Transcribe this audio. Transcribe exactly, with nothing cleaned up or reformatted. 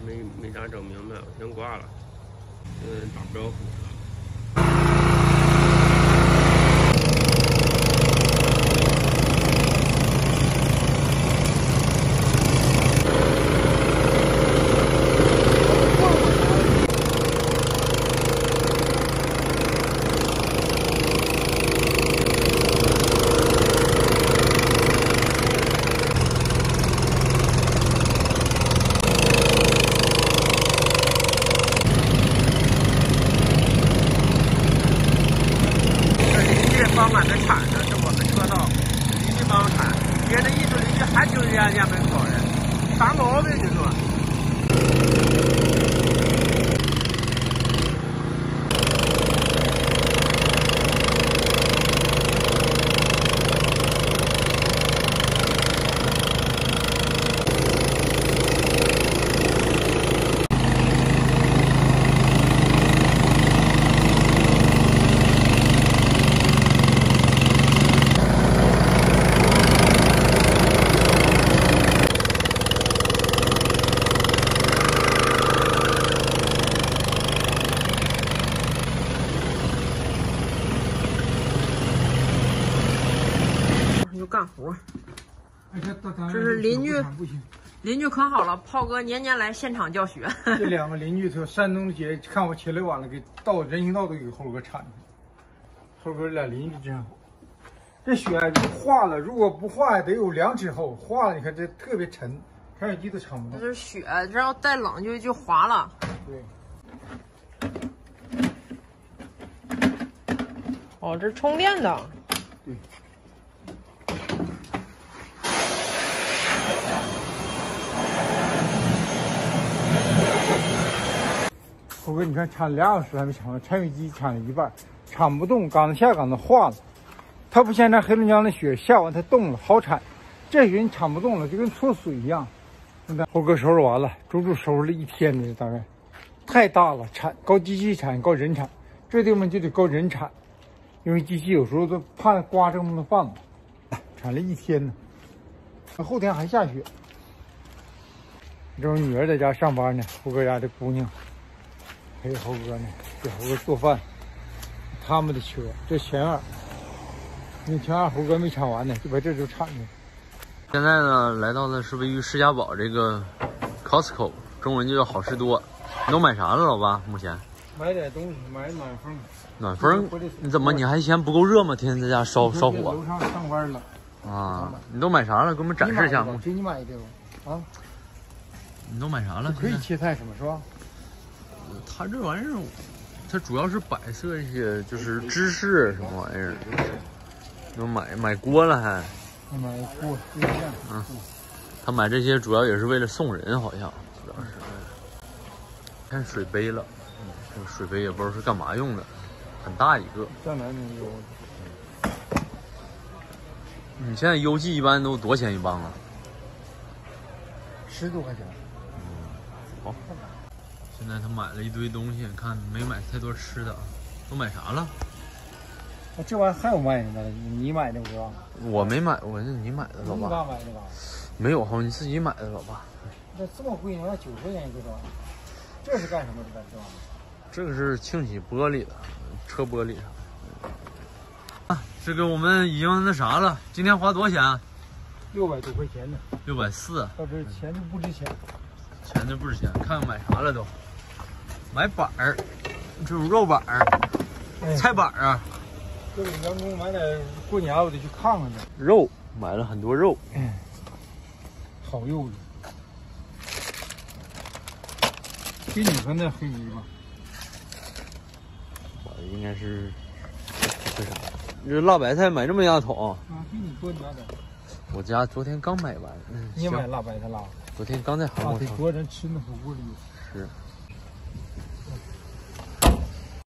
没没咋整明白，我先挂了。嗯，打不着火了。 帮俺们铲的，是我们车道，邻居帮铲，别的一堆邻居还就人家家门口呢，啥毛病就说。干活，这是邻居，邻居可好了，炮哥年年来现场教学。 这两个邻居从山东姐看我起来晚了，给道人行道都给猴哥铲去。猴哥俩邻居真好。这雪化了，如果不化得有两尺厚，化了你看这特别沉，开手机都撑不动。 这是雪，然后再冷就就滑了。 对。 哦，这是充电的。 对。 猴哥，你看铲俩小时还没铲完，铲雪机铲了一半，铲不动，杆子下杆子化了。它不像那黑龙江的雪下完它动了，好铲。这雪你铲不动了，就跟搓水一样。现在猴哥收拾完了，足足收拾了一天的，大概太大了，铲高机器铲高人铲，这地方就得高人铲，因为机器有时候都怕刮这么多棒子，铲了一天呢。后天还下雪。这我女儿在家上班呢，猴哥家的姑娘。 陪猴哥呢，给猴哥做饭。他们的车，这前二，那前二猴哥没铲完呢，就把这就铲了。 现在呢，来到的是位于施家堡这个 Costco， 中文就叫好事多。你都买啥了，老爸？目前买点东西，买暖风。 暖风？你怎么你还嫌不够热吗？天天在家烧烧火。 楼上上班了。 啊，你都买啥了？给我们展示一下。 给你买的吧。啊？ 你都买啥了？ 可以切菜什么是吧？ 它这玩意儿，它主要是摆设一些就是芝士什么玩意儿，都买买锅了还。 买锅，对象。 嗯，他买这些主要也是为了送人，好像主要是。看水杯了，嗯，这个水杯也不知道是干嘛用的，很大一个。 江南那个。 你现在优记一般都多少钱一磅啊？ 十多块钱。 嗯，好。 现在他买了一堆东西，看没买太多吃的，都买啥了？ 啊，这玩意还有卖的呢，你买的不知道？ 我没买，我是你买的，老爸。 你爸买的吧？ 没有，好像你自己买的，老爸。 那这么贵呢？要九十块钱一个装。这是干什么的？这玩意？ 这个是清洗玻璃的，车玻璃上。啊，这个我们已经那啥了，今天花多少钱？ 六百多块钱呢。 六百四。 到这钱就不值钱。 钱就不值钱，看看买啥了都。 买板儿，这种肉板儿、哎、菜板儿啊。 这给员工买点，过年我得去看看去。 肉买了很多肉， 嗯，好肉的。给你和那黑鱼吧。 我应该是这啥？这辣白菜买这么一大桶。 啊，给你多拿点。 我家昨天刚买完。嗯、 你也买辣白菜辣？ 昨天刚在韩国。 啊，得多人吃那火锅里。 是。